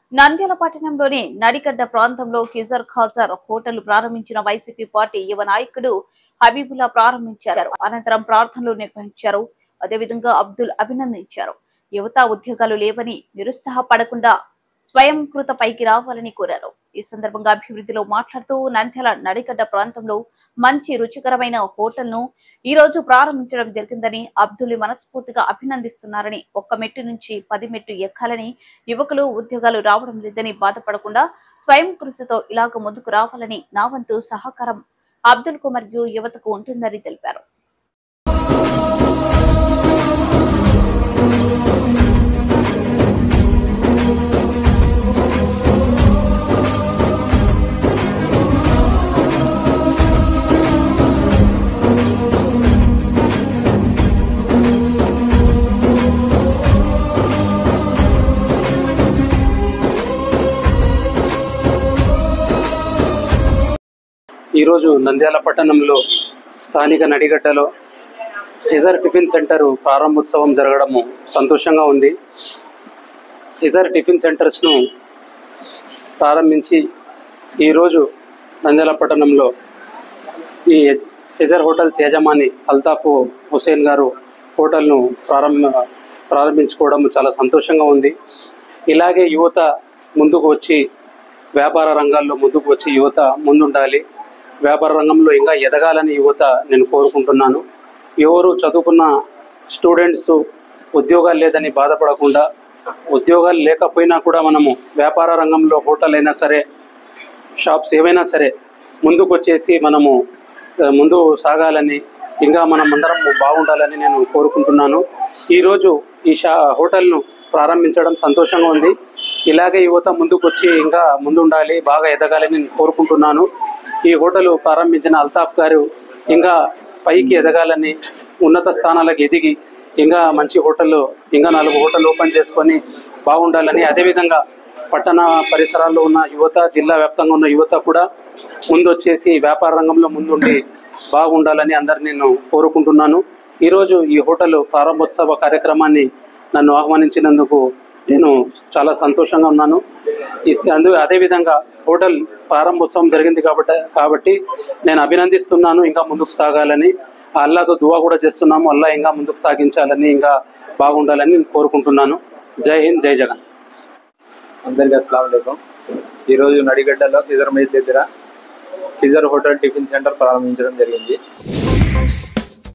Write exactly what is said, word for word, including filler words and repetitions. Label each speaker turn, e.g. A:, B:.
A: నంద్యాల పట్టణంలోని నడిగడ్డ ప్రాంతంలో కిజర్ ఖాజర్ హోటల్ ప్రారంభించిన వైసీపీ పార్టీ యువ నాయకుడు హబీబుల్లా ప్రారంభించారు. అనంతరం ప్రార్థనలు నిర్వహించారు. అదేవిధంగా అబ్దుల్ అభినందించారు. యువత ఉద్యోగాలు లేవని నిరుత్సాహపడకుండా స్వయం కృత పైకి రావాలని కోరారు. ఈ సందర్భంగా అభివృద్ధిలో మాట్లాడుతూ నంద్యాల నడిగడ్డ ప్రాంతంలో మంచి రుచికరమైన హోటల్ ను ఈ రోజు ప్రారంభించడం జరిగిందని, అబ్దుల్ మనస్ఫూర్తిగా అభినందిస్తున్నారని, ఒక్క మెట్టు నుంచి పది మెట్టు ఎక్కాలని, యువకులు ఉద్యోగాలు రావడం లేదని బాధపడకుండా స్వయం కృషితో ఇలాగ ముందుకు రావాలని నా వంతు సహకారం అబ్దుల్ కు మరియు యువతకు ఉంటుందని తెలిపారు.
B: ఈరోజు నంద్యాల పట్టణంలో స్థానిక నడిగడ్డలో కిజర్ టిఫిన్ సెంటర్ ప్రారంభోత్సవం జరగడము సంతోషంగా ఉంది. కిజర్ టిఫిన్ సెంటర్స్ను ప్రారంభించి ఈరోజు నంద్యాల పట్టణంలో ఈ కిజర్ హోటల్స్ యజమాని అల్తాఫ్ హుసేన్ గారు హోటల్ను ప్రారంభ ప్రారంభించుకోవడం చాలా సంతోషంగా ఉంది. ఇలాగే యువత ముందుకు వచ్చి వ్యాపార రంగాల్లో ముందుకు వచ్చి యువత ముందుండాలి. వ్యాపార రంగంలో ఇంకా ఎదగాలని యువత నేను కోరుకుంటున్నాను. ఎవరు చదువుకున్న స్టూడెంట్స్ ఉద్యోగాలు లేదని బాధపడకుండా, ఉద్యోగాలు లేకపోయినా కూడా మనము వ్యాపార రంగంలో హోటల్ అయినా సరే, షాప్స్ ఏవైనా సరే ముందుకు వచ్చేసి మనము ముందు సాగాలని, ఇంకా మనం అందరం బాగుండాలని నేను కోరుకుంటున్నాను. ఈరోజు ఈ షా హోటల్ను ప్రారంభించడం సంతోషంగా ఉంది. ఇలాగే యువత ముందుకు వచ్చి ఇంకా ముందుండాలి, బాగా ఎదగాలని నేను కోరుకుంటున్నాను. ఈ హోటల్ ప్రారంభించిన అల్తాఫ్ గారు ఇంకా పైకి ఎదగాలని, ఉన్నత స్థానాలకు ఎదిగి ఇంకా మంచి హోటల్, ఇంకా నాలుగు హోటల్ ఓపెన్ చేసుకొని బాగుండాలని, అదేవిధంగా పట్టణ పరిసరాల్లో ఉన్న యువత, జిల్లా వ్యాప్తంగా ఉన్న యువత కూడా ముందు వచ్చేసి వ్యాపార రంగంలో ముందుండి బాగుండాలని అందరినీ నేను కోరుకుంటున్నాను. ఈరోజు ఈ హోటల్ ప్రారంభోత్సవ కార్యక్రమాన్ని నన్ను ఆహ్వానించినందుకు నేను చాలా సంతోషంగా ఉన్నాను. అందు అదేవిధంగా హోటల్ ప్రారంభోత్సవం జరిగింది కాబట్టి కాబట్టి నేను అభినందిస్తున్నాను. ఇంకా ముందుకు సాగాలని, అల్లాతో దువా కూడా చేస్తున్నాము. అల్లా ఇంకా ముందుకు సాగించాలని, ఇంకా బాగుండాలని నేను కోరుకుంటున్నాను. జై హింద్, జై జగన్.
C: అందరికీ అస్సలాము అలైకుం. ఈరోజు నడిగడ్డలో కిజర్ మేజ్ దగ్గర కిజర్ హోటల్ టిఫిన్ సెంటర్ ప్రారంభించడం జరిగింది.